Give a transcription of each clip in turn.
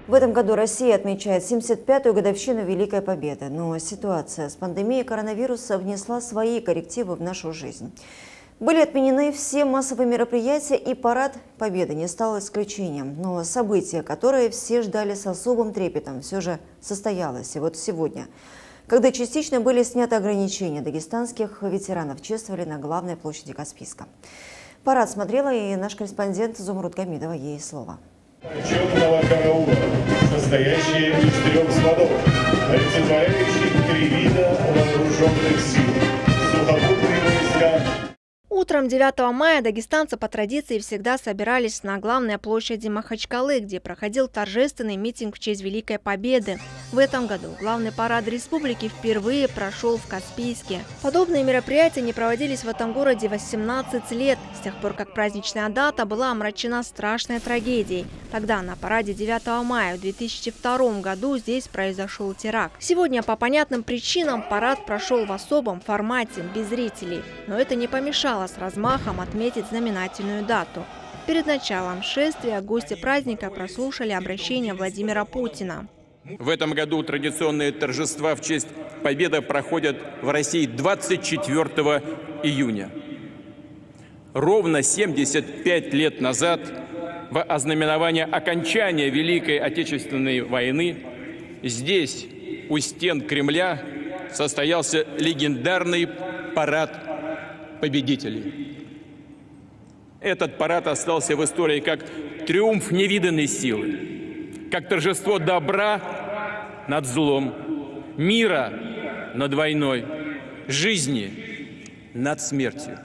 В этом году Россия отмечает 75-ю годовщину Великой Победы, но ситуация с пандемией коронавируса внесла свои коррективы в нашу жизнь. Были отменены все массовые мероприятия, и парад Победы не стал исключением. Но событие, которое все ждали с особым трепетом, все же состоялось. И вот сегодня, когда частично были сняты ограничения, дагестанских ветеранов чествовали на главной площади Каспийска. Парад смотрела и наш корреспондент Зумруд Гамидова. Ей слово. Почетного караула, состоящие из 3 складов, олицетворяющих 3 вида вооруженных сил: сухопутные войска. Утром 9 мая дагестанцы по традиции всегда собирались на главной площади Махачкалы, где проходил торжественный митинг в честь Великой Победы. В этом году главный парад республики впервые прошел в Каспийске. Подобные мероприятия не проводились в этом городе 18 лет, с тех пор, как праздничная дата была омрачена страшной трагедией. Тогда на параде 9 мая в 2002 году здесь произошел теракт. Сегодня по понятным причинам парад прошел в особом формате, без зрителей. Но это не помешало с размахом отметить знаменательную дату. Перед началом шествия гости праздника прослушали обращение Владимира Путина. В этом году традиционные торжества в честь Победы проходят в России 24 июня. Ровно 75 лет назад, в ознаменование окончания Великой Отечественной войны, здесь, у стен Кремля, состоялся легендарный парад победителей. Этот парад остался в истории как триумф невиданной силы, как торжество добра над злом, мира над войной, жизни над смертью.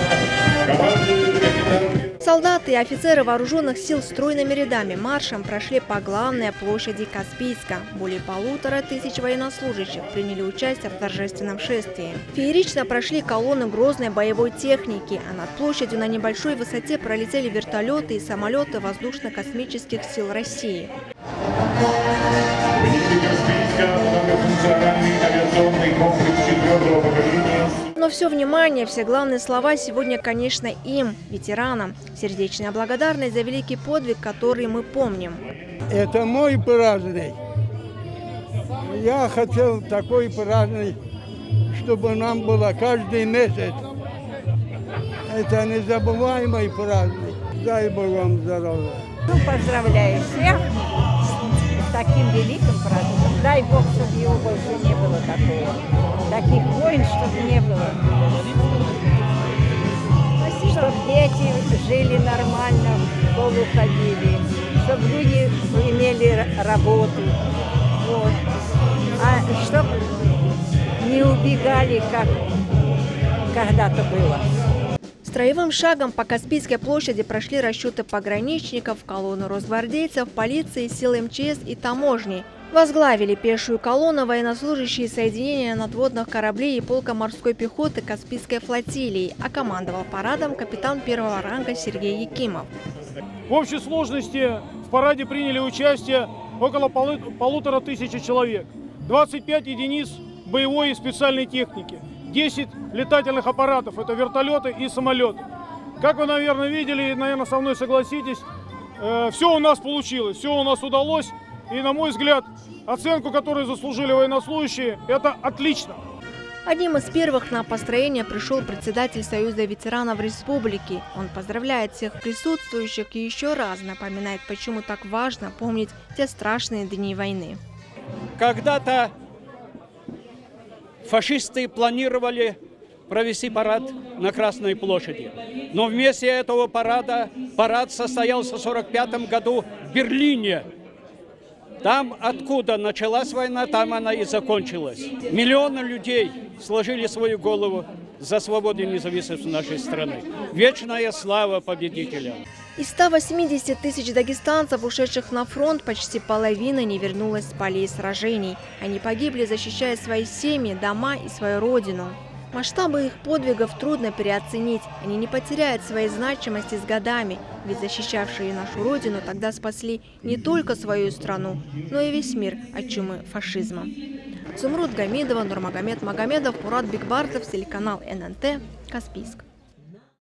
Солдаты и офицеры вооруженных сил стройными рядами маршем прошли по главной площади Каспийска. Более 1500 военнослужащих приняли участие в торжественном шествии. Феерично прошли колонны грозной боевой техники, а над площадью на небольшой высоте пролетели вертолеты и самолеты воздушно-космических сил России. Но все внимание, все главные слова сегодня, конечно, им, ветеранам. Сердечная благодарность за великий подвиг, который мы помним. Это мой праздник. Я хотел такой праздник, чтобы нам было каждый месяц. Это незабываемый праздник. Дай Бог вам здоровья. Поздравляю всех с таким великим праздником. Дай Бог, чтобы его больше не было такого. Таких войн, чтобы не было. Чтобы дети жили нормально, в школу ходили, чтобы люди имели работу. Вот. А чтобы не убегали, как когда-то было. Строевым шагом по Каспийской площади прошли расчеты пограничников, колонну росгвардейцев, полиции, сил МЧС и таможни. Возглавили пешую колонну военнослужащие соединения надводных кораблей и полка морской пехоты Каспийской флотилии, а командовал парадом капитан 1-го ранга Сергей Якимов. В общей сложности в параде приняли участие около 1500 человек, 25 единиц боевой и специальной техники, 10 летательных аппаратов, это вертолеты и самолеты. Как вы, наверное, видели, и, наверное, со мной согласитесь, все у нас получилось, все у нас удалось. И, на мой взгляд, оценку, которую заслужили военнослужащие, это отлично. Одним из первых на построение пришел председатель Союза ветеранов республики. Он поздравляет всех присутствующих и еще раз напоминает, почему так важно помнить те страшные дни войны. Когда-то фашисты планировали провести парад на Красной площади. Но вместе этого парад состоялся в 1945 году в Берлине. Там, откуда началась война, там она и закончилась. Миллионы людей сложили свою голову за свободу и независимость нашей страны. Вечная слава победителям! Из 180 тысяч дагестанцев, ушедших на фронт, почти половина не вернулась с полей сражений. Они погибли, защищая свои семьи, дома и свою родину. Масштабы их подвигов трудно переоценить. Они не потеряют своей значимости с годами, ведь защищавшие нашу родину тогда спасли не только свою страну, но и весь мир от чумы фашизма. Зумруд Гамидова, Нурмагомед Магомедов, Мурат Бекбардов, телеканал ННТ, Каспийск.